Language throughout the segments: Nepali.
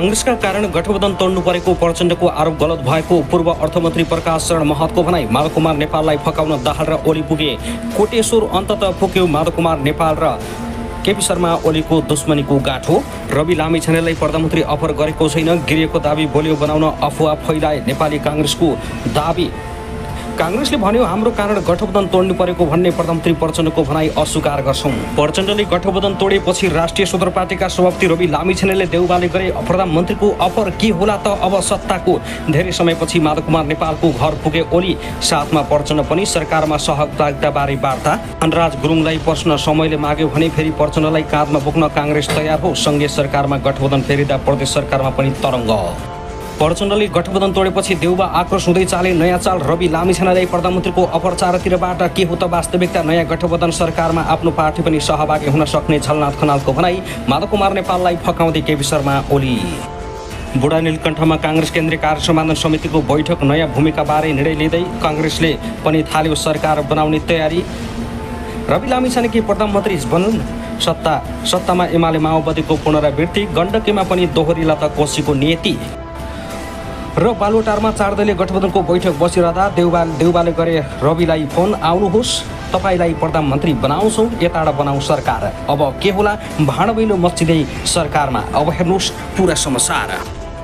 कांग्रेसका कारण गठबन्धन तोड्नु परेको प्रचण्डको आरोप गलत भएको पूर्व अर्थमन्त्री प्रकाश शरण महतको भनाई। माधव कुमार नेपाललाई फकाउन दाहाल र ओली पुगे कोटेश्वर, अन्ततः पुग्यो माधव कुमार नेपाल र केपी शर्मा ओलीको दुश्मनीको गाँठो। रवि लामिछानेलाई प्रधानमन्त्री अफर गरेको छैन, गिरिएको दाबी बलियो बनाउन अफवाह फैलाए नेपाली कांग्रेसको दाबी। कांग्रेसले भन्यो हाम्रो कारण गठबन्धन तोड्नु परेको भन्ने प्रधानमन्त्री प्रचण्डको भनाई अस्वीकार गर्छौं। प्रचण्डले गठबन्धन तोडेपछि राष्ट्रिय स्वतन्त्र पार्टीका सभापति रवि लामिछानेले देउबाले गरे प्रधानमन्त्रीको अफर के होला त अब सत्ताको। धेरै समयपछि माधव कुमार नेपालको घर पुगे ओली, साथमा प्रचण्ड पनि। सरकारमा सहभागिताबारे वार्ता। धनराज गुरुङलाई प्रश्न समयले माग्यो भने फेरि प्रचण्डलाई काँधमा बोक्न कांग्रेस तयार हो। संघीय सरकारमा गठबन्धन फेरिँदा प्रदेश सरकारमा पनि तरङ्ग। प्रचण्डले गठबन्धन तोडेपछि देउबा आक्रोश हुँदै चाले नयाँ चाल। रवि लामिछानेलाई प्रधानमन्त्रीको अफर चारतिरबाट के हो त वास्तविकता। नयाँ गठबन्धन सरकारमा आफ्नो पार्टी पनि सहभागी हुन सक्ने झलनाथ खनालको भनाई। माधव कुमार नेपाललाई फकाउँदै केपी शर्मा ओली। बुढा नीलकण्ठमा कांग्रेस केन्द्रीय कार्य सम्पादन समितिको बैठक। नयाँ भूमिकाबारे निर्णय लिँदै कांग्रेसले पनि थाल्यो सरकार बनाउने तयारी। रवि लामिछानेकी प्रधानमन्त्री बनुन्, सत्तामा एमाले माओवादीको पुनरावृत्ति। गण्डकीमा पनि दोहोरिला त कोशीको नियति। र बालुवाटारमा 4 दलीय गठबन्धनको बैठक बसिरहँदा देउबाले गरे रविलाई फोन, आउनुहोस् तपाईलाई प्रधानमन्त्री बनाउँछौँ, यताबाट बनाऊ सरकार। अब के होला भाँडबैलो मस्जिदै सरकारमा। अब हेर्नुहोस् पुरा समाचार।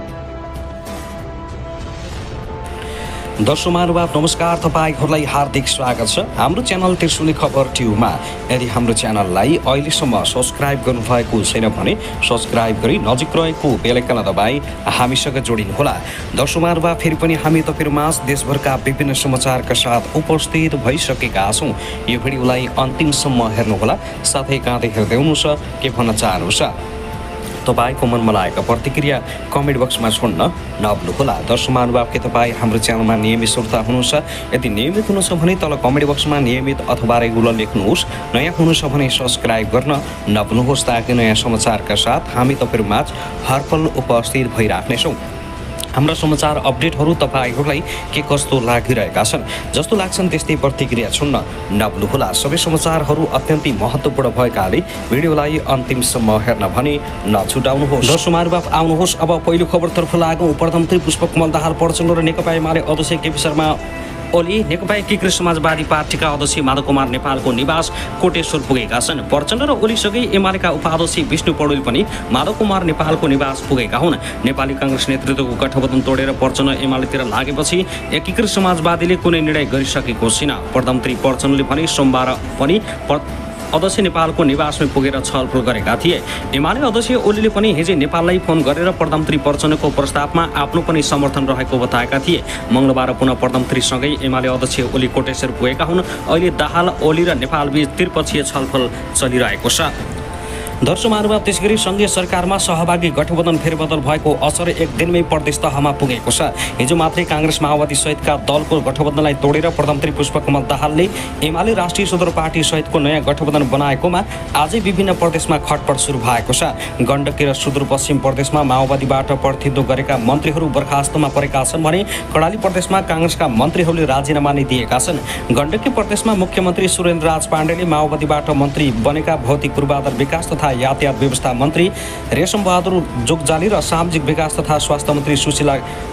दर्शक महानुभाव नमस्कार, तपाईहरूलाई हार्दिक स्वागत छ हाम्रो च्यानल त्रिशुली खबर ट्युबमा। यदि हाम्रो च्यानललाई अहिलेसम्म सब्सक्राइब गर्नुभएको छैन भने सब्सक्राइब गरी नजिक रहेको बेल आइकन दबाई हामीसँग जोडिनुहोला। दर्शक महानुभाव फेरि पनि हामी तपाईहरुमाझ देशभरका विभिन्न समाचारका साथ उपस्थित भइसकेका छौँ। यो भिडियोलाई अन्तिमसम्म हेर्नुहोला, साथै कहाँदै हेर्दै हुनुहुन्छ के भन्न चाहनुहुन्छ तपाईको मनमा लागेका प्रतिक्रिया कमेन्ट बक्समा छोड्न नभुल्नुहोला। दर्शक महानुभाव के तपाईँ हाम्रो च्यानलमा नियमित श्रोता हुनुहुन्छ? यदि नियमित हुनुहुन्छ भने तल कमेन्ट बक्समा नियमित अथवा रेगुलर लेख्नुहोस्। नयाँ हुनुहुन्छ भने सब्सक्राइब गर्न नभुल्नुहोस् ताकि नयाँ समाचारका साथ हामी तपाईहरुमाझ हरपल उपस्थित भइराख्नेछौँ। हाम्रा समाचार अपडेटहरू तपाईहरूलाई के कस्तो लागिरहेका छन्, जस्तो लाग्छन् त्यस्तै प्रतिक्रिया छोड्न नभुल्नुहोला। सबै समाचारहरू अत्यन्तै महत्त्वपूर्ण भएकाले भिडियोलाई अन्तिमसम्म हेर्न भने नछुटाउनुहोस्। दर्शक महानुभाव आउनुहोस् अब पहिलो खबरतर्फ लागौँ। प्रधानमन्त्री पुष्पकमल दाहाल, प्रचण्ड र नेकपा एमाले अध्यक्ष केपी शर्मा ओली नेकपा एकीकृत समाजवादी पार्टीका अध्यक्ष माधव कुमार नेपालको निवास कोटेश्वर पुगेका छन्। प्रचण्ड र ओलीसँगै एमालेका उपाध्यक्ष विष्णु पौडेल पनि माधव कुमार नेपालको निवास पुगेका हुन्। नेपाली कांग्रेस नेतृत्वको गठबन्धन तोडेर प्रचण्ड एमालेतिर लागेपछि एकीकृत समाजवादीले कुनै निर्णय गरिसकेको छैन। प्रधानमन्त्री प्रचण्डले भने सोमबार पनि अध्यक्ष नेपालको निवासमा पुगेर छलफल गरेका थिए। एमाले अध्यक्ष ओलीले पनि हिजो नेपाललाई फोन गरेर प्रधानमन्त्री प्रचण्डको प्रस्तावमा आफ्नो पनि समर्थन रहेको बताएका थिए। मंगलबार पुनः प्रधानमन्त्रीसँगै एमाले अध्यक्ष ओली कोटेश्वर पुगेका हुन्। अहिले दाहाल, ओली र नेपालबीच त्रिपक्षीय छलफल चलिरहेको छ। दर्शक महानुभाव त्यसगरी संघीय सरकारमा सहभागी गठबन्धन फेरबदल भएको असर एक दिनमै प्रदेश तहमा पुगेको छ। हिजो मात्रै कांग्रेस माओवादी सहितका दलको गठबन्धनलाई तोडेर प्रधानमन्त्री पुष्पकमल दाहालले एमाले राष्ट्रिय स्वतन्त्र पार्टी सहितको नयाँ गठबन्धन बनाएकोमा आजै विभिन्न प्रदेशमा खटपट सुरु भएको छ। गण्डकी र सुदूरपश्चिम प्रदेशमा माओवादीबाट प्रतिनिधित्व गरेका मन्त्रीहरू बर्खास्तमा परेका छन् भने कर्णाली प्रदेशमा कांग्रेसका मन्त्रीहरूले राजीनामा नै दिएका छन्। गण्डकी प्रदेशमा मुख्यमन्त्री सुरेन्द्रराज पाण्डेले माओवादीबाट मन्त्री बनेका भौतिक पूर्वाधार विकास तथा यातायात व्यवस्था मन्त्री रेशम बहादुर जोगजाली र सामाजिक विकास तथा स्वास्थ्य मन्त्री सुशीला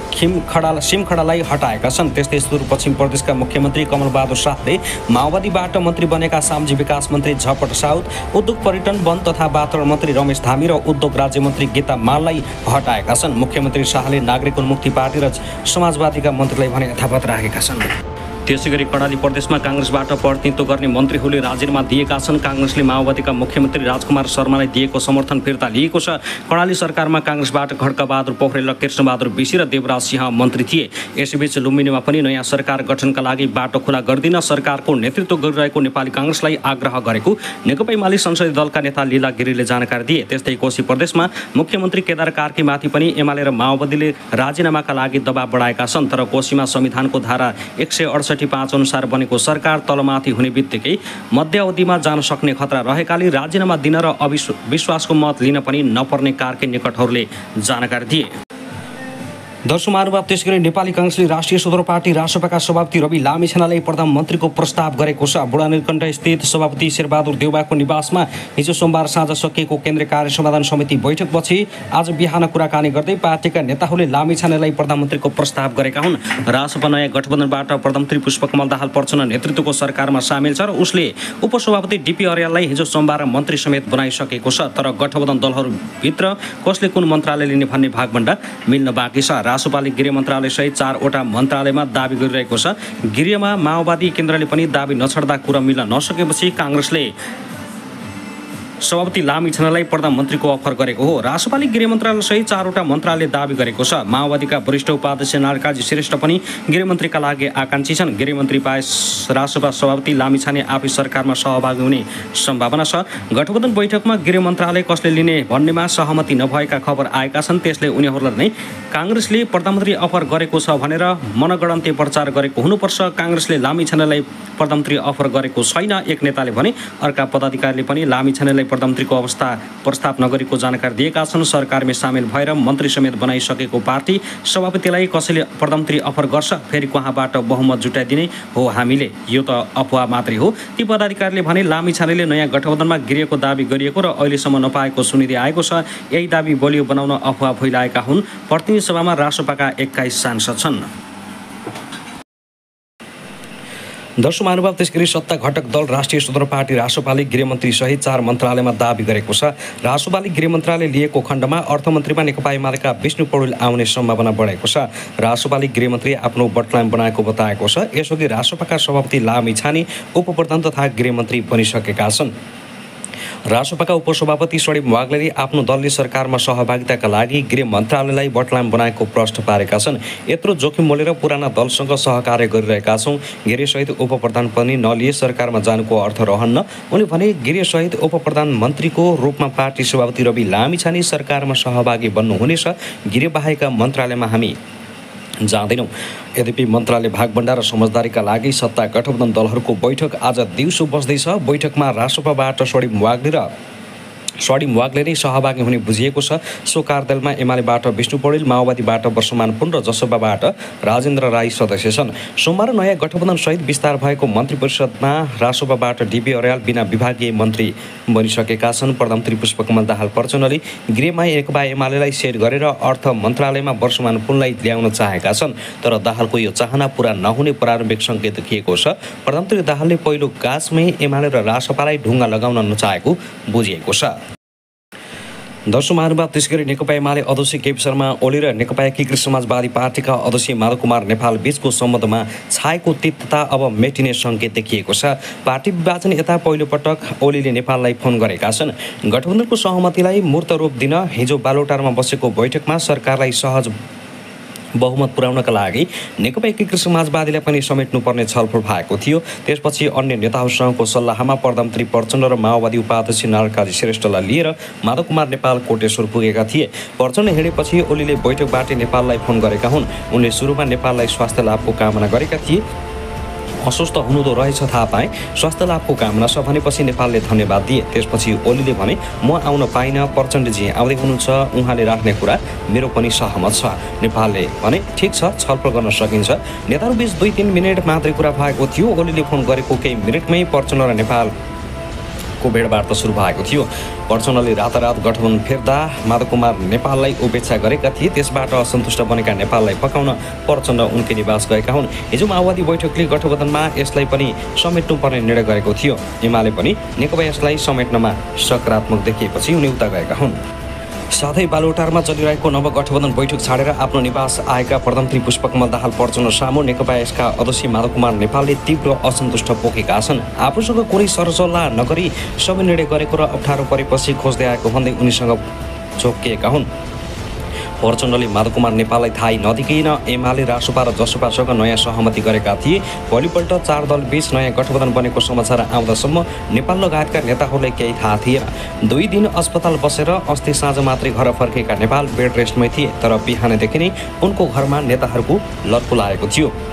सिमखडालाई हटाएका छन्। त्यस्तै सुदूरपश्चिम प्रदेशका मुख्यमन्त्री कमल बहादुर शाहले माओवादीबाट मन्त्री बनेका सामाजिक विकास मन्त्री झपट साउद, उद्योग पर्यटन वन तथा वातावरण मन्त्री रमेश धामी र उद्योग राज्य मन्त्री गीता माललाई हटाएका छन्। मुख्यमन्त्री शाहले नागरिक उन्मुक्ति पार्टी र समाजवादीका मन्त्रीलाई भने यथावत राखेका छन्। त्यसैगरी कर्णाली प्रदेशमा कांग्रेसबाट प्रतिनिधित्व गर्ने मन्त्रीहरूले राजीनामा दिएका छन्। कांग्रेसले माओवादीका मुख्यमन्त्री राजकुमार शर्मालाई दिएको समर्थन फिर्ता लिएको छ। कर्णाली सरकारमा कांग्रेसबाट खड्कबहादुर पोखरेल र कृष्णबहादुर विशी र देवराज सिंह मन्त्री थिए। यसैबीच लुम्बिनीमा पनि नयाँ सरकार गठनका लागि बाटो खुला गर्दिन सरकारको नेतृत्व गरिरहेको नेपाली कांग्रेसलाई आग्रह गरेको नेकपा एमाले संसदीय दलका नेता लीला गिरीले जानकारी दिए। त्यस्तै कोशी प्रदेशमा मुख्यमन्त्री केदार कार्कीमाथि पनि एमाले र माओवादीले राजीनामाका लागि दबाव बढाएका छन्। तर कोशीमा संविधानको धारा 168(5) अनुसार बनेको सरकार तलमाथि हुने बित्तिकै मध्यावधिमा जान सक्ने खतरा रहेकाले राजीनामा दिन र अविश्वासको मत लिन पनि नपर्ने कार्की निकटहरूले जानकारी दिए। दर्शक महानुभाव, त्यसैगरी नेपाली कांग्रेसले राष्ट्रिय स्वतन्त्र पार्टी रासपाका सभापति रवि लामिछानेलाई प्रधानमन्त्रीको प्रस्ताव गरेको छ। बुढा नीलकण्ठ स्थित सभापति शेरबहादुर देउवाको निवासमा हिजो सोमबार साँझ सकिएको केन्द्रीय कार्य समाधान समिति बैठकपछि आज बिहान कुराकानी गर्दै पार्टीका नेताहरूले लामिछानेलाई प्रधानमन्त्रीको प्रस्ताव गरेका हुन्। रासपा नयाँ गठबन्धनबाट प्रधानमन्त्री पुष्पकमल दाहाल प्रचण्ड नेतृत्वको सरकारमा सामेल छ र उसले उपसभापति डीपी अर्याललाई हिजो सोमबार मन्त्री समेत बनाइसकेको छ। तर गठबन्धन दलहरूभित्र कसले कुन मन्त्रालय लिने भन्ने भागभण्डा मिल्न बाँकी छ। रासपाले गृह मन्त्रालयसहित 4वटा मन्त्रालयमा दाबी गरिरहेको छ। गृहमा माओवादी केन्द्रले पनि दाबी नछड्दा कुरा मिल्न नसकेपछि काङ्ग्रेसले सभापति लामिछानेलाई प्रधानमन्त्रीको अफर गरेको हो। रासपाले गृह मन्त्रालयसहित 4वटा मन्त्रालय दाबी गरेको छ। माओवादीका वरिष्ठ उपाध्यक्ष नारायणकाजी श्रेष्ठ पनि गृहमन्त्रीका लागि आकाङ्क्षी छन्। गृहमन्त्री बाहेक रासपा सभापति लामिछाने आफै सरकारमा सहभागी हुने सम्भावना छ। गठबन्धन बैठकमा गृह मन्त्रालय कसले लिने भन्नेमा सहमति नभएका खबर आएका छन्। त्यसले उनीहरूलाई नै काङ्ग्रेसले प्रधानमन्त्री अफर गरेको छ भनेर मनगढन्ते प्रचार गरेको हुनुपर्छ। काङ्ग्रेसले लामिछानेलाई प्रधानमन्त्री अफर गरेको छैन एक नेताले भने। अर्का पदाधिकारीले पनि लामिछानेलाई प्रधानमन्त्रीको प्रस्ताव नगरेको जानकारी दिएका छन्। सरकारमै सामेल भएर मन्त्री समेत बनाइसकेको पार्टी सभापतिलाई कसैले प्रधानमन्त्री अफर गर्छ, फेरि कहाँबाट बहुमत जुटाइदिने हो हामीले, यो त अफवाह मात्रै हो। ती पदाधिकारीले भने लामिछानेले नयाँ गठबन्धनमा गृहको दाबी गरिएको र अहिलेसम्म नपाएको सुनिँदै आएको छ। यही दाबी बलियो बनाउन अफवाह फैलाएका हुन्। प्रतिनिधि सभामा रासपाका 21 सांसद छन्। दर्शक महानुभाव, त्यसगरी सत्ता घटक दल राष्ट्रिय स्वतन्त्र पार्टी रासपाले गृहमन्त्री सहित 4 मन्त्रालयमा दाबी गरेको छ। रासपाले गृह मन्त्रालय लिएको खण्डमा अर्थमन्त्रीमा नेकपा एमालेका विष्णु पौडेल आउने सम्भावना बढेको छ। रासपाले गृहमन्त्री आफ्नो बटलाइन बनाएको बताएको छ। यसअघि रासपाका सभापति लामिछाने उपप्रधान तथा गृहमन्त्री बनिसकेका छन्। रासपाका उपसभापति सडीम वाग्लेले आफ्नो दलले सरकारमा सहभागिताका लागि गृह मन्त्रालयलाई बटलाइन बनाएको प्रश्न पारेका छन्। यत्रो जोखिम मोलेर पुराना दलसँग सहकार्य गरिरहेका छौँ, गृहसहित उपप्रधान पनि नलिए सरकारमा जानुको अर्थ रहन्न। उनी भने गृहसहित उपप्रधानमन्त्रीको रूपमा पार्टी सभापति रवि लामिछाने सरकारमा सहभागी बन्नुहुनेछ। गृहबाहेकका मन्त्रालयमा हामी जाँदैनौँ। यद्यपि मन्त्रालय भागभण्डा र समझदारीका लागि सत्ता गठबन्धन दलहरूको बैठक आज दिउँसो बस्दैछ। बैठकमा रासपाबाट सडीम वाग्ले नै सहभागी हुने बुझिएको छ। सो कार्यदलमा एमालेबाट विष्णु पौडेल, माओवादीबाट वर्षमान पुन र जसपाबाट राजेन्द्र राई सदस्य छन्। सोमबार नयाँ गठबन्धनसहित विस्तार भएको मन्त्री परिषदमा रासपाबाट डीपी अर्याल बिना विभागीय मन्त्री बनिसकेका छन्। प्रधानमन्त्री पुष्पकमल दाहाल प्रचण्डले गृहमा नेकपा एमालेलाई सेट गरेर अर्थ मन्त्रालयमा वर्षमान पुनलाई ल्याउन चाहेका छन्। तर दाहालको यो चाहना पूरा नहुने प्रारम्भिक सङ्केत देखिएको छ। प्रधानमन्त्री दाहालले पहिलो गाँसमै एमाले र रासपालाई ढुङ्गा लगाउन नचाहेको बुझिएको छ। दर्शक महानुभाव, त्यसगरी नेकपा एमाले अध्यक्ष केपी शर्मा ओली र नेकपा एकीकृत समाजवादी पार्टीका अध्यक्ष माधव कुमार नेपाल बीचको सम्बन्धमा छाएको तिक्तता अब मेटिने सङ्केत देखिएको छ। पार्टी विभाजन यता पहिलोपटक ओलीले नेपाललाई फोन गरेका छन्। गठबन्धनको सहमतिलाई मूर्त रूप दिन हिजो बालोटारमा बसेको बैठकमा सरकारलाई सहज बहुमत पुर्याउनका लागि नेकपा एकीकृत समाजवादीलाई पनि समेट्नुपर्ने छलफल भएको थियो। त्यसपछि अन्य नेताहरूसँगको सल्लाहमा प्रधानमन्त्री प्रचण्ड र माओवादी उपाध्यक्ष नारायणकाजी श्रेष्ठलाई लिएर माधव कुमार नेपाल कोटेश्वर पुगेका थिए। प्रचण्ड हिँडेपछि ओलीले बैठकबाट नेपाललाई फोन गरेका हुन्। उनले सुरुमा नेपाललाई स्वास्थ्य लाभको कामना गरेका थिए। अस्वस्थ हुनुहुँदो रहेछ थाहा पाएँ, स्वास्थ्य लाभको कामना छ भनेपछि नेपालले धन्यवाद दिए। त्यसपछि ओलीले भने म आउन पाइनँ, प्रचण्डजी आउँदै हुनुहुन्छ, उहाँले राख्ने कुरा मेरो पनि सहमत छ। नेपालले भने ठिक छ, छलफल गर्न सकिन्छ। नेताहरूबीच 2-3 मिनट मात्रै कुरा भएको थियो। ओलीले फोन गरेको केही मिनटमै प्रचण्ड र नेपालको भेटवार्ता सुरु भएको थियो। प्रचण्डले रातारात गठबन्धन फेर्दा माधव कुमार नेपाललाई उपेक्षा गरेका थिए। त्यसबाट असन्तुष्ट बनेका नेपाललाई फकाउन प्रचण्ड उनकै निवास गएका हुन्। हिजो माओवादी बैठकले गठबन्धनमा यसलाई पनि समेट्नुपर्ने निर्णय गरेको थियो। एमाले पनि नेकपा यसलाई समेट्नमा सकारात्मक देखिएपछि उनी उता गएका हुन्। साथै बालोटारमा चलिरहेको नवगठबन्धन बैठक छाडेर आफ्नो निवास आएका प्रधानमन्त्री पुष्पकमल दाहाल प्रचण्ड सामु नेकपा यसका अध्यक्ष माधव कुमार नेपालले तीव्र असन्तुष्ट पोखेका छन्। आफूसँग कुनै सरसल्लाह नगरी सबै निर्णय गरेको र अप्ठ्यारो परेपछि खोज्दै आएको भन्दै उनीसँग चोकिएका हुन्। प्रचण्डले माधव कुमार नेपाललाई थाहै नदिकैन एमाले रासपा र जसपासँग नयाँ सहमति गरेका थिए। भोलिपल्ट 4 दल बीच नयाँ गठबन्धन बनेको समाचार आउँदासम्म नेपाल लगायतका नेताहरूलाई केही थाहा थिएन। 2 दिन अस्पताल बसेर अस्ति साँझ मात्रै घर फर्केका नेपाल बेड रेस्टमै थिए। तर बिहानदेखि नै उनको घरमा नेताहरूको लड्को लागेको थियो।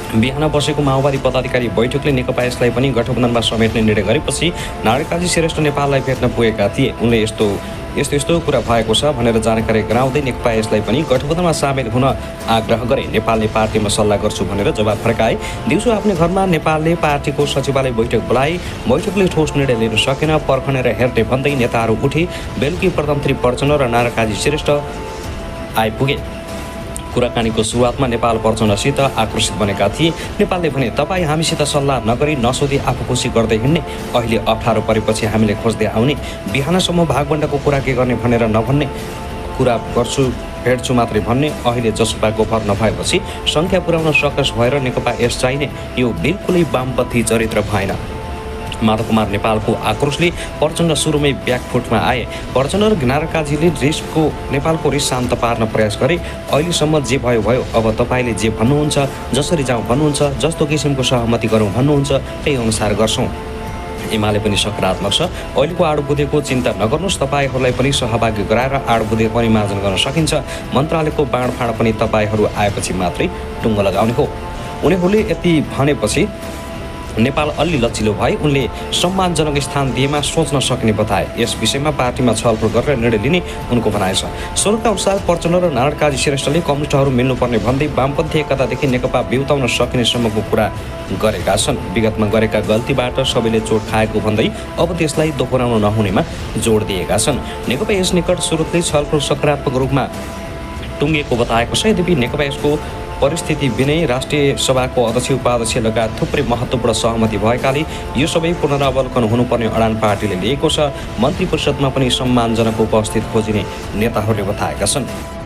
बिहान बसेको माओवादी पदाधिकारी बैठकले नेकपा यसलाई पनि गठबन्धनमा समेट्ने निर्णय गरेपछि नारायणकाजी श्रेष्ठ नेपाललाई भेट्न पुगेका थिए। उनले यस्तो कुरा भएको छ भनेर जानकारी गराउँदै नेकपा यसलाई पनि गठबन्धनमा सामेल हुन आग्रह गरे। नेपालले पार्टीमा सल्लाह गर्छु भनेर जवाब फर्काए। दिउँसो आफ्नै घरमा नेपालले पार्टीको सचिवालय बैठक बोलाए। बैठकले ठोस निर्णय लिन सकेन, पर्खने र हेर्ने भन्दै नेताहरू उठे। बेलुकी प्रधानमन्त्री प्रचण्ड र नारायणकाजी श्रेष्ठ आइपुगे। कुराकानीको सुरुवातमा नेपाल प्रचण्डसित आक्रोशित बनेका थिए। नेपालले भने तपाईँ हामीसित सल्लाह नगरी नसोधी आफू खुसी गर्दै हिँड्ने, अहिले अप्ठ्यारो परेपछि हामीले खोज्दै आउने, बिहानसम्म भागबण्डाको कुरा के गर्ने भनेर नभन्ने, कुरा गर्छु भेट्छु मात्रै भन्ने, अहिले जसपाको भर नभएपछि सङ्ख्या पुर्याउन सकस भएर नेकपा यस चाहिने, यो बिल्कुलै वामपन्थी चरित्र भएन। माधव कुमार नेपालको आक्रोशले प्रचण्ड सुरुमै ब्याकफुटमा आए। प्रचण्ड र नारायणकाजीले नेपालको रिस शान्त पार्न प्रयास गरे। अहिलेसम्म जे भयो भयो, अब तपाईँले जे भन्नुहुन्छ, जसरी जाउँ भन्नुहुन्छ, जस्तो किसिमको सहमति गरौँ भन्नुहुन्छ, त्यही अनुसार गर्छौँ। एमाले पनि सकारात्मक छ। अहिलेको आडबुधेको चिन्ता नगर्नुहोस्, तपाईँहरूलाई पनि सहभागी गराएर आडबुधे पनि मार्जन गर्न सकिन्छ। मन्त्रालयको बाँडफाँड पनि तपाईँहरू आएपछि मात्रै टुङ्गो लगाउने हो। उनीहरूले यति भनेपछि नेपाल अलि लचिलो भए। उनले सम्मानजनक स्थान दिएमा सोच्न सक्ने बताए। यस विषयमा पार्टीमा छलफल गरेर निर्णय लिने उनको भनाइ छ। स्रोतका अनुसार प्रचण्ड र नारायणकाजी श्रेष्ठले कम्युनिस्टहरू मिल्नुपर्ने भन्दै वामपन्थी एकतादेखि नेकपा बिउताउन सकिने सम्मको कुरा गरेका छन्। विगतमा गरेका गल्तीबाट सबैले चोट खाएको भन्दै अब त्यसलाई दोहोऱ्याउन नहुनेमा जोड दिएका छन्। नेकपा यस निकट स्रोतले छलफल सकारात्मक रूपमा टुङ्गेको बताएको छ। यद्यपि नेकपा यसको परिस्थिति बिनै राष्ट्रिय सभाको अध्यक्ष उपाध्यक्ष लगायत थुप्रै महत्त्वपूर्ण सहमति भएकाले यो सबै पुनरावलोकन हुनुपर्ने अडान पार्टीले लिएको छ। मन्त्री परिषदमा पनि सम्मानजनक उपस्थित खोजिने नेताहरूले बताएका छन्।